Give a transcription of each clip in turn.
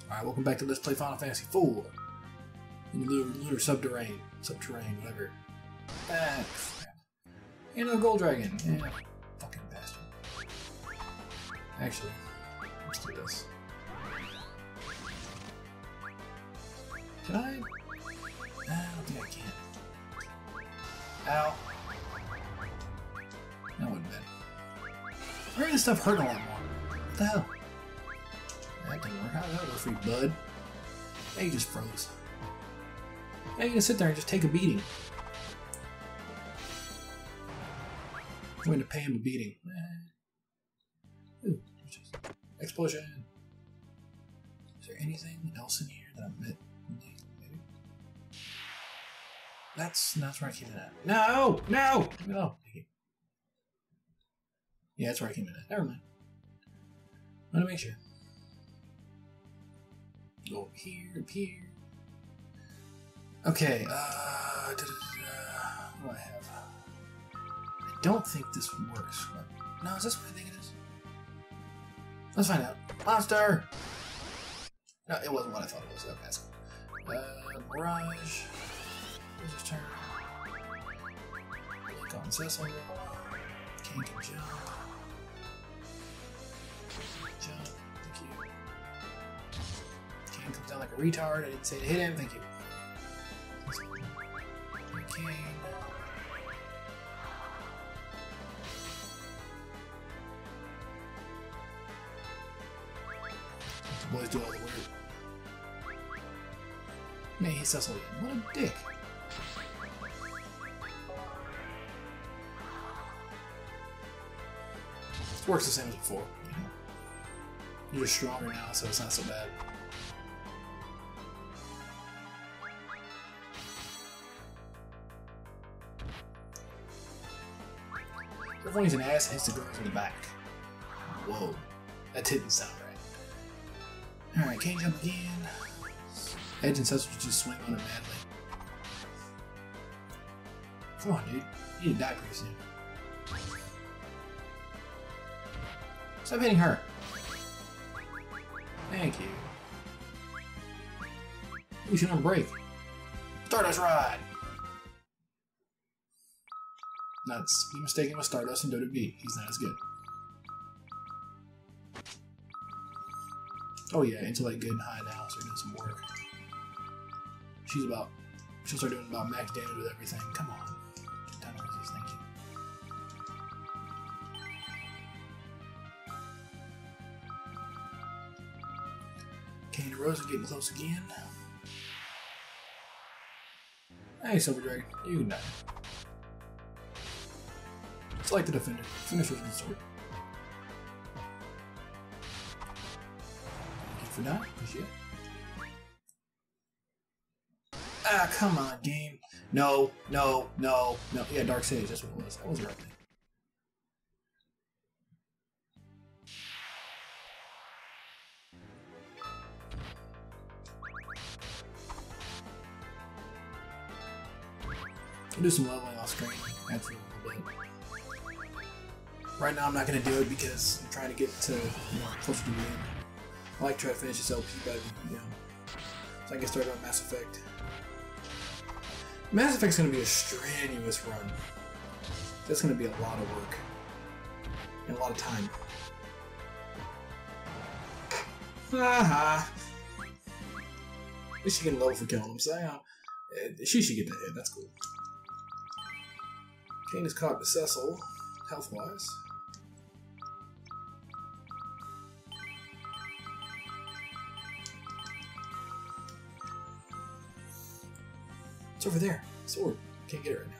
Alright, welcome back to Let's Play Final Fantasy IV. In the lunar subterranean, whatever. Ah, crap. And a gold dragon. Yeah, fucking bastard. Actually, let's do this. Can I? I don't think I can. Ow. That wasn't bad. I heard this stuff hurt a lot more. What the hell? That didn't work. How did that work for you, bud? Now you just froze. Now you can sit there and just take a beating. I'm going to pay him a beating. Ooh, explosion. Is there anything else in here that I missed? Maybe? That's where I came in at. No! No! No! Yeah, that's where I came in at. Never mind. I want to make sure. Go up here, up here. Okay, what do I have? I don't think this works. No, is this what I think it is? Let's find out. Monster! No, it wasn't what I thought it was. Okay, that's cool. Mirage. Where's his turn? Click on Cecil. King can jump. Jump. Thank you. King comes down like a retard. I didn't say to hit him. Thank you. King. The boys do all the work. Man, he's Cecil again. What a dick. This works the same as before. You know? You're just stronger now, so it's not so bad. Everyone needs an ass hits the girls in the back. Whoa. That didn't sound right. Alright, can't jump again. Edge and Cecil just swing on it madly. Come on, dude. You need to die pretty soon. Stop hitting her. Thank you. We should unbreak. Stardust Ride! Not to be mistaken with Stardust in WWE. He's not as good. Oh yeah, Intellect good and high now, so we're doing some work. She'll start doing about max damage with everything. Come on. Down to resist, thank you. Kane and Rose are getting close again. Hey, Silver Dragon, you can die. Select the defender. Finish with the sword. Thank you for that. Appreciate it. Ah, come on, game. No, no, no, no. Yeah, Dark Sage, that's what it was. That was the right thing. I'll do some leveling off screen after a little bit. Right now I'm not going to do it because I'm trying to get to, closer to the end. I like to try to finish this LP, but, so I can get started on Mass Effect. Mass Effect's going to be a strenuous run. That's going to be a lot of work. And a lot of time. Haha. At least you get a level for killing him, so she should get that hit, that's cool. Kane is caught with Cecil, health-wise. It's over there. Sword. Can't get it right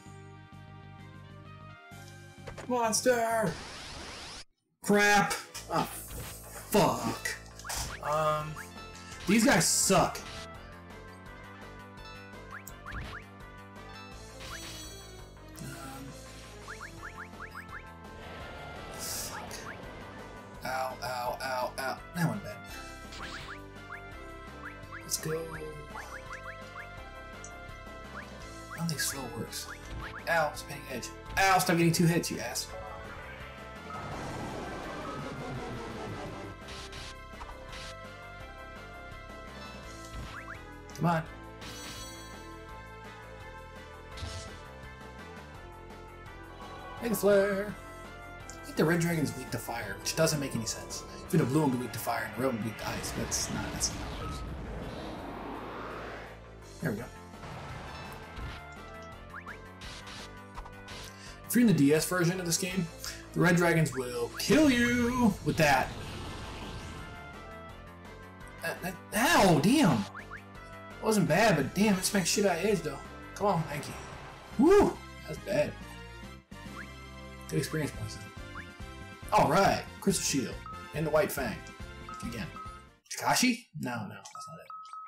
now. Monster! Crap! Oh, fuck. These guys suck. Fuck. Ow, ow, ow, ow. That one bad. Let's go. I don't think slow works. Ow, spinning edge. Ow, stop getting 2 hits, you ass. Come on. Mega Flare. I think the red dragon's weak to fire, which doesn't make any sense. If the blue one would be weak to fire and the red one would be weak to ice, that's not how it works. There we go. If you're in the DS version of this game, the red dragons will kill you with that. Ow, damn! It wasn't bad, but damn, it smacks shit out of Edge though. Come on, thank you. Woo! That's bad. Good experience points then. Alright, Crystal Shield. And the White Fang. Again. Kakashi? No, that's not it.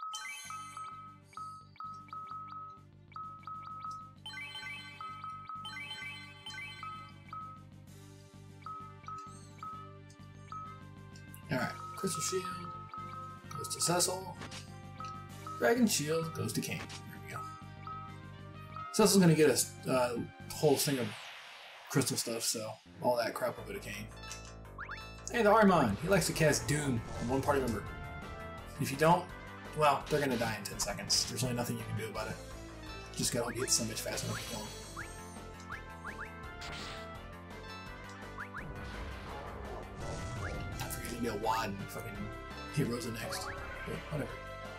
Alright, Crystal Shield goes to Cecil. Dragon Shield goes to Cain. There we go. Cecil's gonna get a whole thing of crystal stuff, so all that crap will go to Cain. Hey, the Armon! He likes to cast Doom on one party member. If you don't, well, they're gonna die in 10 seconds. There's only nothing you can do about it. Just gotta get some bitch fast enough to kill him. I forget to be a wad and fucking hit Rosa next. But whatever.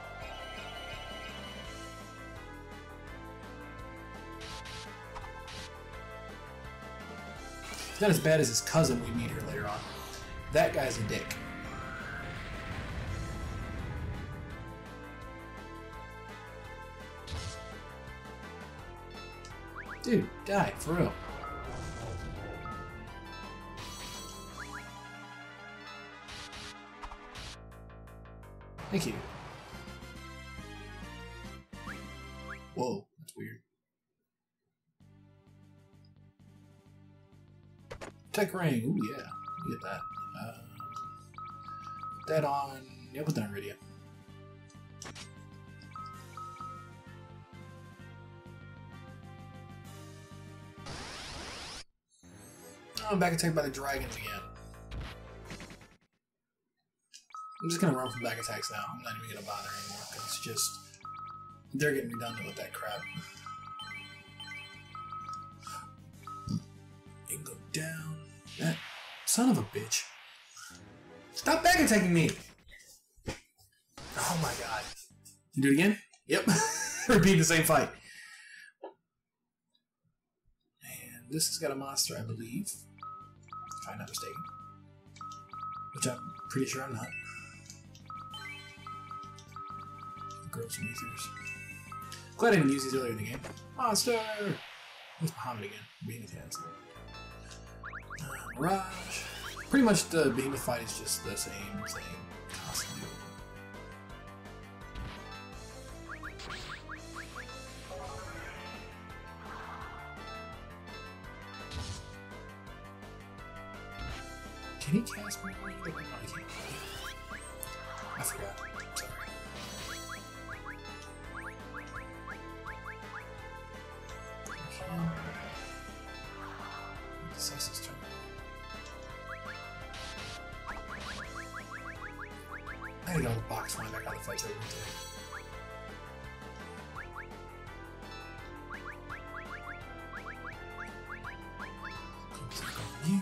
It's not as bad as his cousin we meet here later on. That guy's a dick. Dude, die, for real. Thank you. Whoa, that's weird. Tech ring, ooh yeah, get that. Put that on. Yeah, put that on radio. Oh, I'm back attacked by the dragons again. I'm just gonna run from back attacks now. I'm not even gonna bother anymore because it's just they're getting redundant with that crap. And go down. That son of a bitch. Stop back attacking me! Oh my god. Do it again? Yep. Repeat the same fight. And this has got a monster, I believe. If I'm not mistaken. Which I'm pretty sure I'm not. Gross ethers. Glad I didn't use these earlier in the game. Monster! Where's Muhammad again? Behemoth hands. Mirage. Pretty much the Behemoth fight is just the same thing constantly. Can he cast me? No, he can't. I forgot. Sorry. Decisive turn. I gotta get all the box flying back out of the fight so I can take. You.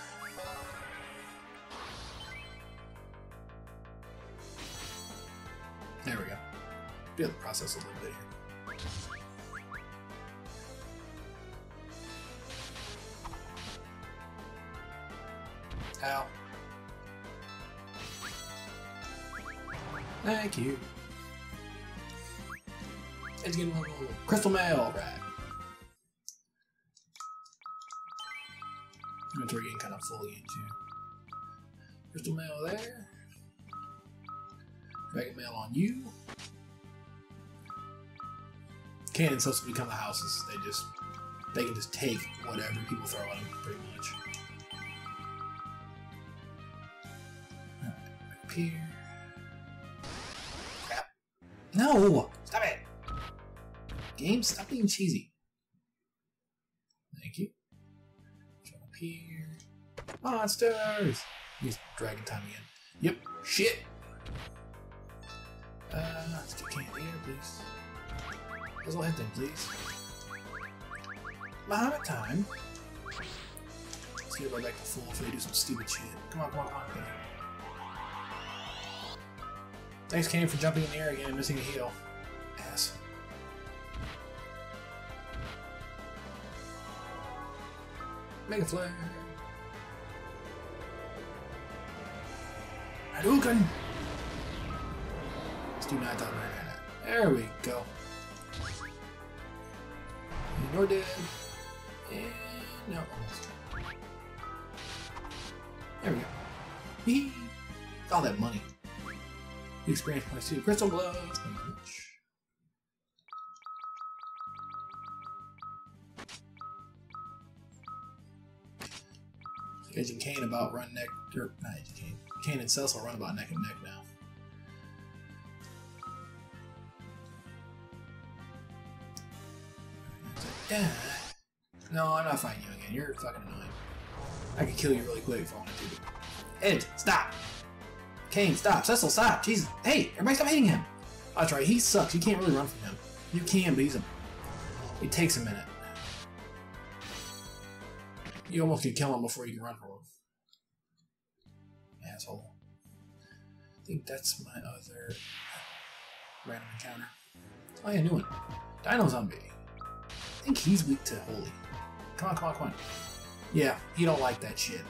There we go. Be able to process a little bit here. Ow. Thank you. It's getting level. Crystal Mail, right. Inventory getting kind of full again, too. Crystal Mail there. Dragon Mail on you. Cain and Cecil become the houses. They can just take whatever people throw at them, pretty much. Up here. Crap. No! Stop it! Game, stop being cheesy. Thank you. Jump up here. Monsters! Use Dragon Time again. Yep. Shit! Let's get Kane here, please. Let's go ahead then, please. Bahamut time. Let's see if I like the fool if they do some stupid shit. Come on, come on, come on, Kane. Thanks, Kane, for jumping in the air again and missing a heal. Ass. Mega Flare. Hadouken! Let's do 9,000 right now. There we go. You're dead. And no, almost. There we go. Hee! All that money. The experience points too. Crystal Gloves. Thank you very much. Edge and Kane about run neck, or not Edge and Kane. Kane and Cecil run about neck and neck now. Yeah. No, I'm not fighting you again. You're fucking annoying. I could kill you really quick if I wanted to. Edge, stop! Kane, stop! Cecil, stop! Jesus! Hey, everybody stop hitting him! Oh, that's right, he sucks. You can't really run from him. You can, but it takes a minute. You almost could kill him before you can run from him. Asshole. I think that's my other random encounter. Oh yeah, new one. Dino Zombie. I think he's weak to Holy. Come on, come on, come on. Yeah, he don't like that shit.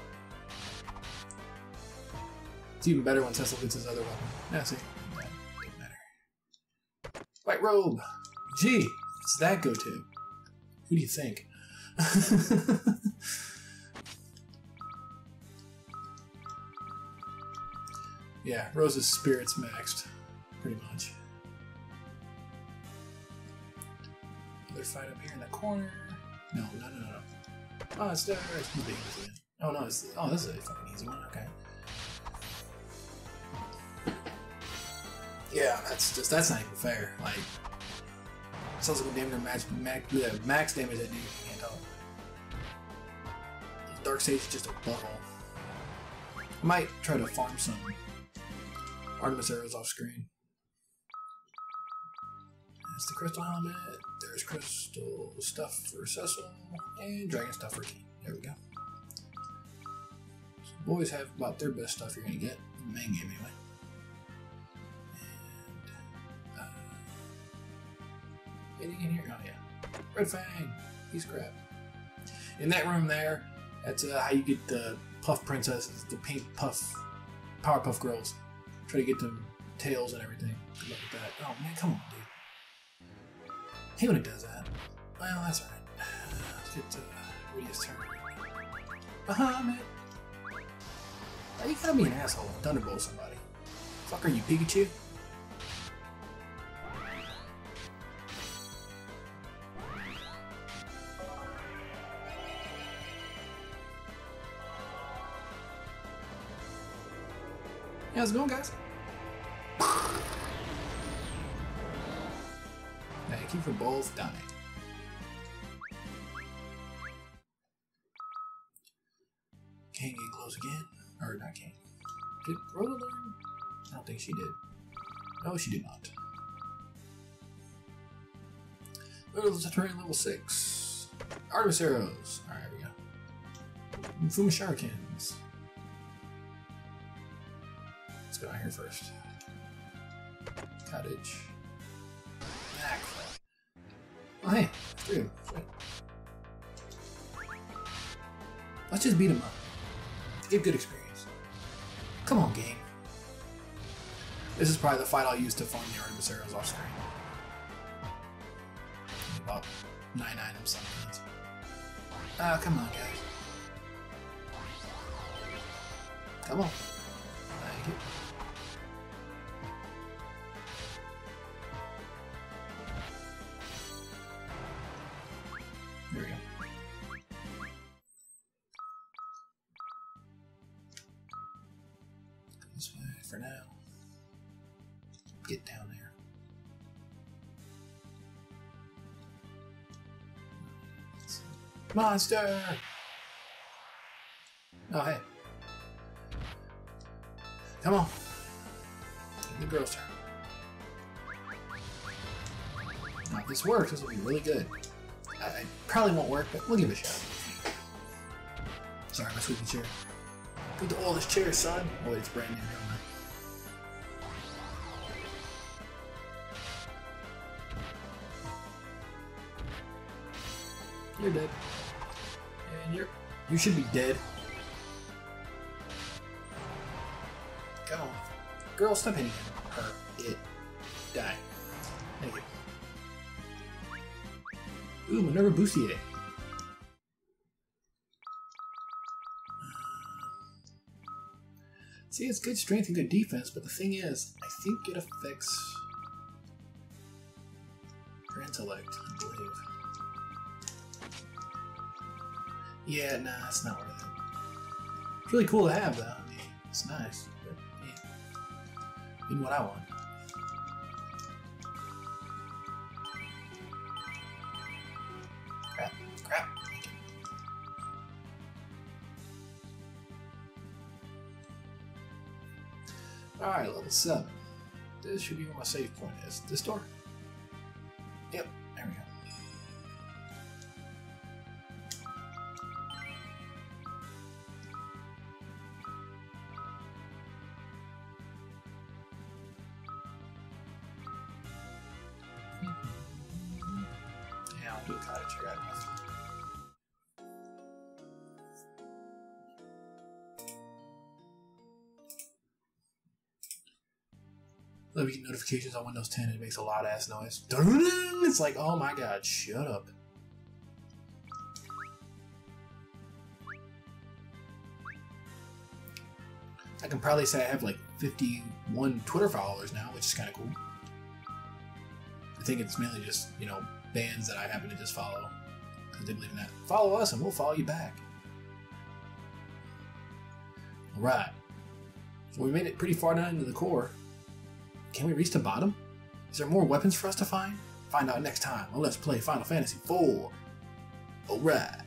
It's even better when Cecil gets his other weapon. Yeah, see? That doesn't matter. White Robe! Gee, it's that go-to. Who do you think? Yeah, Rose's spirit's maxed, pretty much. Another fight up here in the corner. No. Oh, it's there. It's big again. Oh no, this is a fucking easy one. Okay. Yeah, that's not even fair. Like, sounds like a damn near max damage that dude can't tell. Dark Sage is just a butthole. I might try to farm some Artemis arrows off screen. That's the crystal helmet. There's crystal stuff for Cecil. And dragon stuff for Kane. There we go. So boys have about their best stuff you're going to get. In the main game, anyway. And, anything in here? Oh, yeah. Red Fang. He's crap. In that room there, that's how you get the Puff Princesses, the pink Puff, Powerpuff Girls. Try to get them tails and everything. Good luck with that. Oh man, come on, dude. I hate when it does that. Well, that's alright. Let's get to Rudy's turn. Bahamut! Why you gotta be an asshole and thunderbolt somebody? Fuck, are you Pikachu? Yeah, how's it going, guys? Thank you for both dying. Kane get close again. Or not Kane. Did Rhoda learn? I don't think she did. No, she did not. Rhoda's turning level 6. Artemis arrows. Alright, we go. Fuma Shurikens. Let's go down here first. Cottage. Ah, crap. Oh, hey, 3 of them. Sweet. Let's just beat him up. Get good experience. Come on, game. This is probably the fight I'll use to farm the Artemis arrows off screen. About 9 items sometimes. Ah, come on, guys. Come on. Thank you. There we go. This way for now. Get down there. Monster! Oh, hey. Come on. The girl's turn. Now, if this works, this will be really good. I probably won't work, but we'll give it a shot. Sorry, my squeaky chair. Good to oil this chair, son. Oh, wait, it's brand new. Never mind. You're dead. And you should be dead. Come on. Girl, stop hitting him. Her. It. Die. Thank you. Ooh, Minerva Boussier. See, it's good strength and good defense, but the thing is, I think it affects her intellect, I believe. Yeah, nah, it's not worth it. It's really cool to have, though. I mean, it's nice, but yeah. Isn't what I want. Crap. Alright, level 7. This should be where my save point is. This door? Yep, there we go. Yeah, I'll do a cottage. I got enough. Let me get notifications on Windows 10. It makes a loud ass noise. It's like, oh my god, shut up. I can probably say I have like 51 Twitter followers now, which is kind of cool. I think it's mainly just, you know, bands that I happen to just follow. Because they believe in that. Follow us and we'll follow you back. Alright. So we made it pretty far down into the core. Can we reach the bottom? Is there more weapons for us to find? Find out next time on Let's Play Final Fantasy IV. Alright.